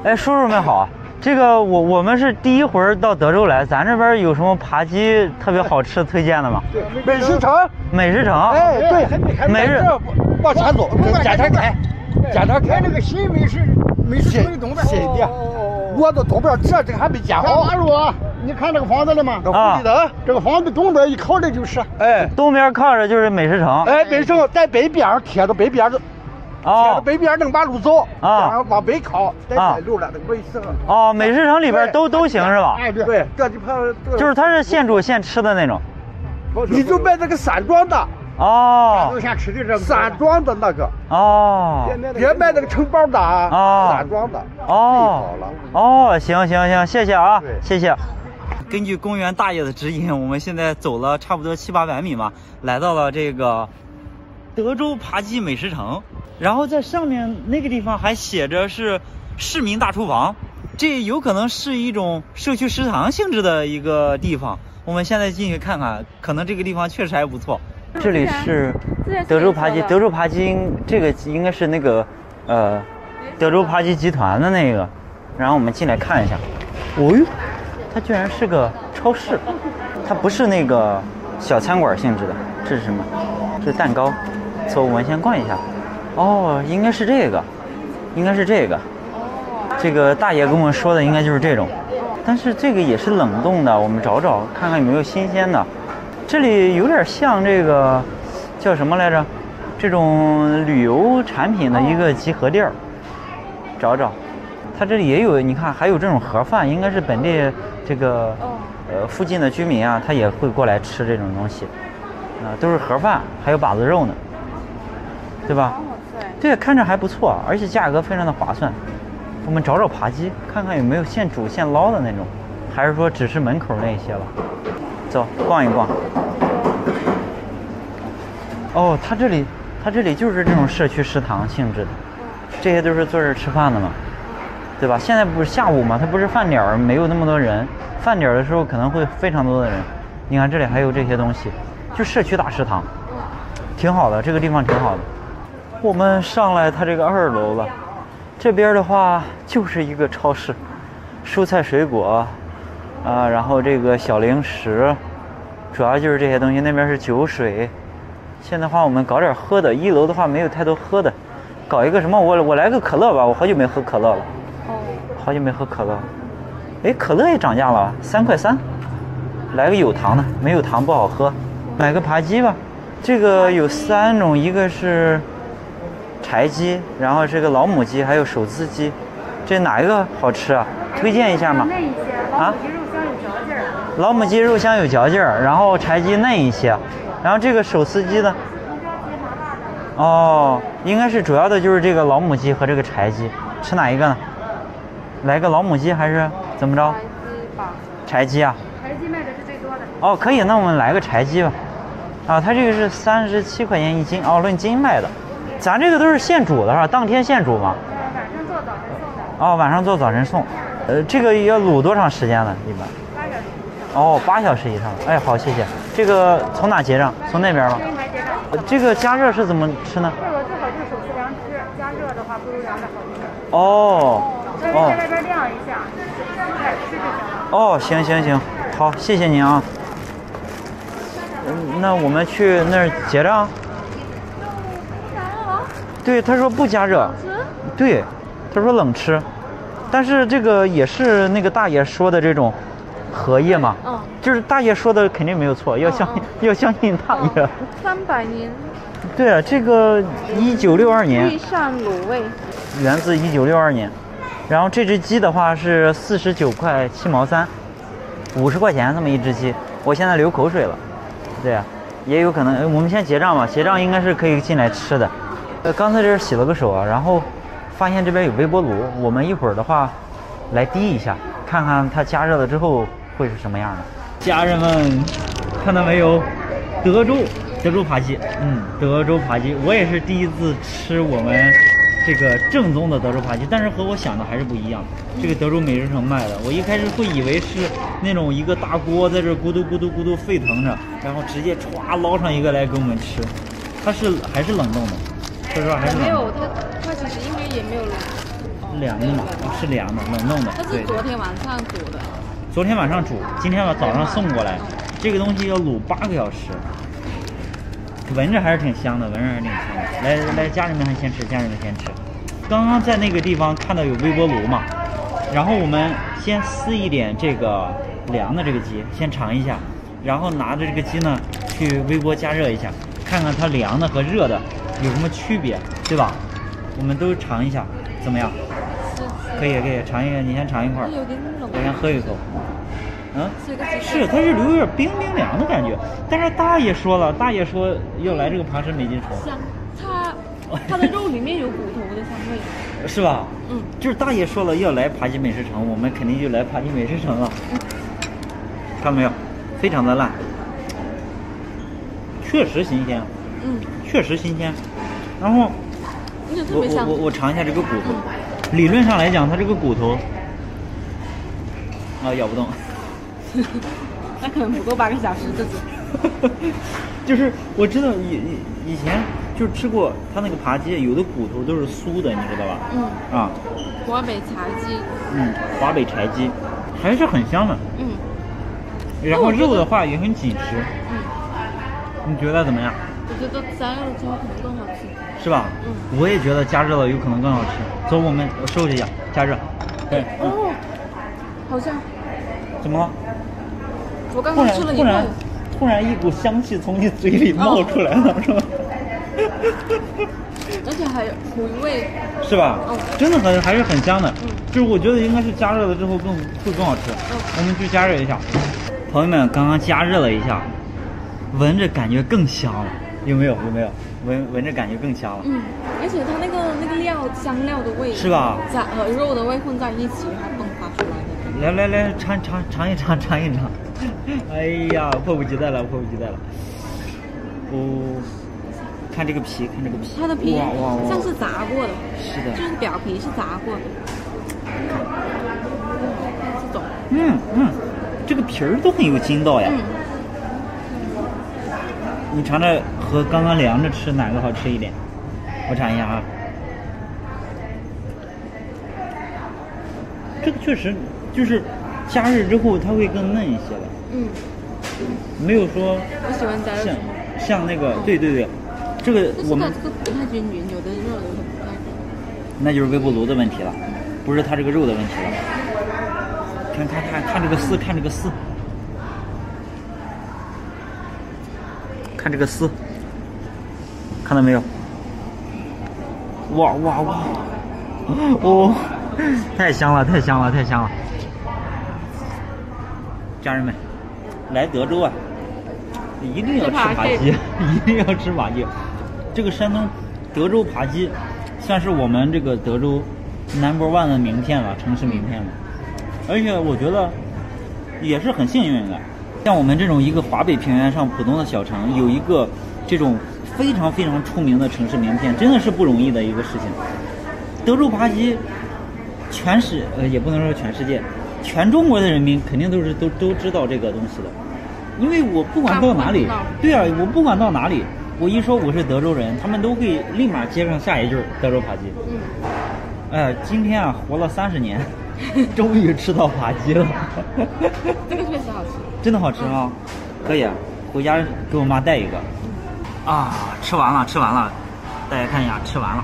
哎，叔叔们好，这个我们是第一回到德州来，咱这边有什么扒鸡特别好吃推荐的吗？ 美食城。 美食城。 哎，对， 美食往前走，检查开那个新美食城东边。 新的，我的东边这个还没建好。 马路啊，你看这个房子了吗？ 啊， 这个房子东边一靠着就是。 哎， 东边靠着就是美食城。 哎，美食城在北边贴着北边的。哦，北边那个马路走啊，往北靠，在北路了那个美食城。 哦，美食城里边都行是吧？ 哎，对， 这地方就是它是现煮现吃的那种。 你就卖那个散装的。 哦， 现吃的这个散装的那个。 哦， 别卖那个承包的啊，散装的。 哦，行，谢谢啊，谢谢。根据公园大爷的指引，我们现在走了差不多700-800米嘛，来到了这个德州扒鸡美食城。然后在上面那个地方还写着是市民大厨房，这有可能是一种社区食堂性质的一个地方。我们现在进去看看，可能这个地方确实还不错。这里是德州扒鸡，德州扒鸡这个应该是那个德州扒鸡集团的那个。然后我们进来看一下，哦哟，它居然是个超市，它不是那个小餐馆性质的。这是什么？这是蛋糕。走，我们先逛一下。哦，应该是这个，这个大爷跟我们说的应该就是这种，但是这个也是冷冻的，我们找找看看有没有新鲜的。这里有点像这个叫什么来着？这种旅游产品的一个集合店儿，找找。它这里也有，你看还有这种盒饭，应该是本地这个附近的居民啊，他也会过来吃这种东西，都是盒饭，还有把子肉呢，对吧？对，看着还不错，而且价格非常的划算。我们找找扒鸡，看看有没有现煮现捞的那种，还是说只是门口那些了。走，逛一逛。哦，它这里就是这种社区食堂性质的，这些都是坐这儿吃饭的嘛，对吧？现在不是下午嘛，它不是饭点儿，没有那么多人，饭点儿的时候可能会非常多的人。你看这里还有这些东西，就社区大食堂，挺好的，这个地方挺好的。我们上来它这个2楼了，这边的话就是一个超市，蔬菜水果然后这个小零食，主要就是这些东西。那边是酒水。现在的话我们搞点喝的，1楼的话没有太多喝的，搞一个什么，我来个可乐吧，我好久没喝可乐了。好久没喝可乐。哎，可乐也涨价了，3块3，来个有糖的，没有糖不好喝。买个扒鸡吧，这个有3种，一个是柴鸡，然后这个老母鸡，还有手撕鸡，这哪一个好吃啊？推荐一下嘛。 嫩一些，老母鸡肉香有嚼劲儿。 老母鸡肉香有嚼劲儿，然后柴鸡嫩一些，然后这个手撕鸡呢？哦，应该是主要的就是这个老母鸡和这个柴鸡，吃哪一个呢？来个老母鸡还是怎么着？柴鸡啊。 柴鸡卖的是最多的。 哦，可以，那我们来个柴鸡吧。啊，它这个是37块钱1斤，哦，论斤卖的。咱这个都是现煮的是吧？当天现煮吗？ 晚上做早晨送的。 哦，晚上做早晨送。这个要卤多长时间呢？一般 8小时。 哦，8小时以上。哎，好，谢谢。这个从哪结账？从那边吗？ 这一台结账。 这个加热是怎么吃呢？ 这个最好就是手撕凉吃，加热的话不如凉的好吃。 哦。 在外边晾一下，再吃就行了。 哦，行，好，谢谢您啊。那我们去那儿结账。对，他说不加热。对，他说冷吃，但是这个也是那个大爷说的这种荷叶嘛，就是大爷说的肯定没有错，要相信大爷。 300年。 对啊，这个1962年。 御膳卤味。 源自1962年，然后这只鸡的话是49块7毛3，50块钱这么一只鸡，我现在流口水了。对啊，也有可能，我们先结账吧，结账应该是可以进来吃的。刚才这洗了个手啊，然后发现这边有微波炉，我们一会儿的话来滴一下，看看它加热了之后会是什么样的。家人们，看到没有？德州扒鸡，德州扒鸡，我也是第一次吃我们这个正宗的德州扒鸡，但是和我想的还是不一样。这个德州美食城卖的，我一开始会以为是那种一个大锅在这咕嘟咕嘟咕嘟沸腾着，然后直接歘捞上一个来给我们吃，它是还是冷冻的。说实话还是没有，它其实应该也没有凉的嘛，是凉的，冷冻的。 它是昨天晚上煮的。 昨天晚上煮，今天早上送过来。这个东西要卤8个小时，闻着还是挺香的，闻着还是挺香的。来，家人们先吃，家人们先吃。刚刚在那个地方看到有微波炉嘛，然后我们先撕一点这个凉的这个鸡，先尝一下，然后拿着这个鸡呢去微波加热一下，看看它凉的和热的有什么区别，对吧？我们都尝一下，怎么样？可以，尝一个，你先尝一块儿，我先喝一口。是，它是有点冰凉的感觉。但是大爷说了，大爷说要来这个爬山美食城。 香，它的肉里面有骨头的香味。 是吧？就是大爷说了要来爬鸡美食城，我们肯定就来爬鸡美食城了。看到没有？非常的烂，确实新鲜。确实新鲜。然后我尝一下这个骨头。理论上来讲，它这个骨头咬不动。 那可能不够8个小时，这是。 就是我知道以前就吃过它那个扒鸡，有的骨头都是酥的，你知道吧？ 华北柴鸡。 华北柴鸡还是很香的。然后肉的话也很紧实。你觉得怎么样？ 我觉得加热了之后可能更好吃。是吧？我也觉得加热了有可能更好吃。走，我们收拾一下，加热。对。 好香。 怎么了？ 我刚刚吃了一口， 突然一股香气从你嘴里冒出来了，是吧？ 而且还有回味， 是吧？真的还是很香的。就是我觉得应该是加热了之后会更好吃。我们去加热一下。朋友们，刚刚加热了一下，闻着感觉更香了，有没有？闻着感觉更香了。 而且它那个香料的味是吧？ 和肉的味混在一起，它迸发出来的。 来，尝一尝。哎呀，迫不及待了。看这个皮， 它的皮像是炸过的。 是的， 就是表皮是炸过的。这种。这个皮儿都很有筋道呀。你尝着和刚刚凉着吃哪个好吃一点？我尝一下啊。这个确实就是加热之后它会更嫩一些了。没有说我喜欢加热像那个对，这个我们这个不太均匀，有的肉有的不太均匀。那就是微波炉的问题了，不是它这个肉的问题了。看这个丝，看这个丝。看这个丝，看到没有？哇！太香了！家人们，来德州啊，一定要吃扒鸡，一定要吃扒鸡。这个山东德州扒鸡，算是我们这个德州 No.1 的名片了，城市名片了。而且我觉得也是很幸运的。像我们这种一个华北平原上普通的小城，有一个这种非常出名的城市名片，真的是不容易的一个事情。德州扒鸡，也不能说全世界，全中国的人民肯定都知道这个东西的，因为我不管到哪里，我不管到哪里，我一说我是德州人，他们都会立马接上下一句德州扒鸡。今天啊活了30年。终于吃到扒鸡了，这个确实好吃，真的好吃啊！可以，回家给我妈带一个。吃完了，大家看一下，吃完了，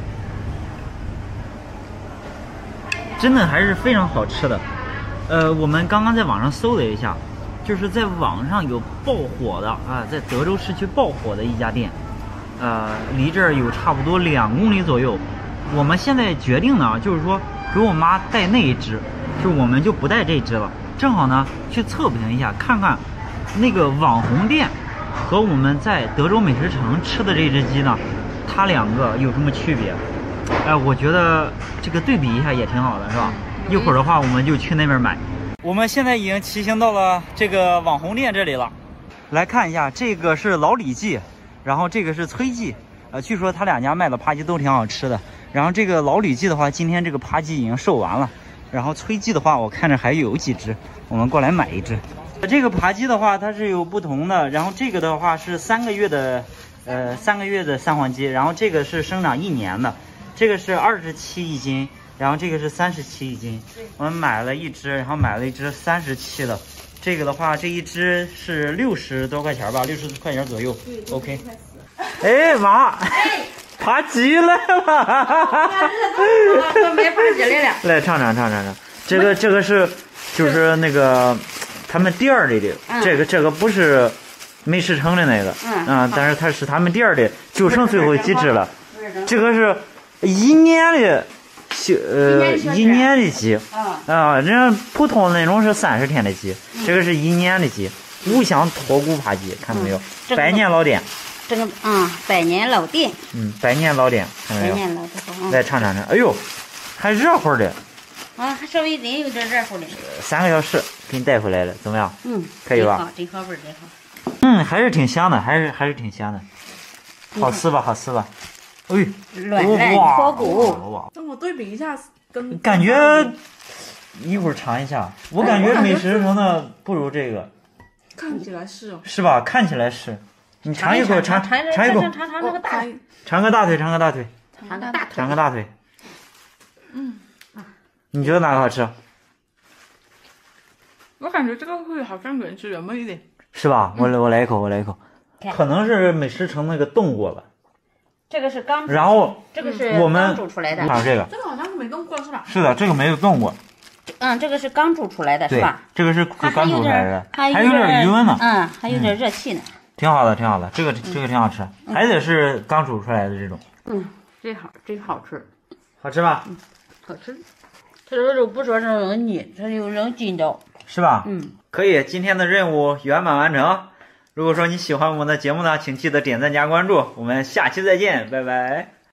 真的还是非常好吃的。我们刚刚在网上搜了一下，就是在网上有爆火的在德州市区爆火的一家店，离这儿有差不多2公里左右。我们现在决定呢，就是说。给我妈带那一只，就是我们就不带这只了。正好呢，去测评一下，看看那个网红店和我们在德州美食城吃的这只鸡呢，它2个有什么区别？我觉得这个对比一下也挺好的，是吧？一会儿的话，我们就去那边买。我们现在已经骑行到了这个网红店这里了，来看一下，这个是老李记，然后这个是崔记。据说他2家卖的扒鸡都挺好吃的。然后这个老李记的话，今天这个扒鸡已经售完了。然后崔记的话，我看着还有几只，我们过来买一只。这个扒鸡的话，它是有不同的。然后这个的话是3个月的，3个月的三黄鸡。然后这个是生长1年的，这个是27一斤， 然后这个是37一斤，我们买了一只，然后买了一只37的。这个的话，这一只是60多块钱吧，60块钱左右。OK。哎妈！扒鸡来了！ 没扒鸡来了。 来尝尝。这个是就是那个他们店儿里的，这个不是美食城的那个，但是它是他们店儿的，就剩最后几只了。这个是1年的。1年的鸡人家普通的那种是30天的鸡，这个是1年的鸡，五香脱骨扒鸡，看到没有？百年老店。 这个百年老店。 百年老店，看到没有？ 百年老店。 来尝。哎呦，还热乎的。 还稍微有点热乎的。 3个小时给你带回来了，怎么样？可以吧？ 真好，味儿真好。 还是挺香的，还是挺香的，好吃吧？哎， 软脱骨。 那我对比一下，跟感觉一会儿尝一下，我感觉美食城的不如这个。 看起来是哦。 是吧？看起来是。你尝一口，尝一口。 尝那个大腿。 尝个大腿。尝个大腿。你觉得哪个好吃？ 我感觉这个会好像原汁原味一点。 是吧？我来一口。可能是美食城那个冻过了。 这个是刚， 然后这个是刚煮出来的。 还有这个好像是没冻过是吧？ 是的，这个没有冻过。 这个是刚煮出来的是吧？ 这个是刚煮出来的，还有点余温呢。 还有点热气呢。 挺好的，这个挺好吃，还得是刚煮出来的这种。 这好吃。 好吃吧？ 好吃。它这个肉不说是能腻，它有能筋道。 是吧？可以，今天的任务圆满完成。如果说你喜欢我们的节目呢，请记得点赞加关注，我们下期再见，拜拜。